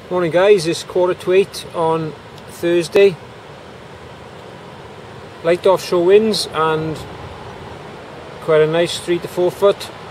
Morning guys, it's 7:45 on Thursday. Light offshore winds and quite a nice 3 to 4 foot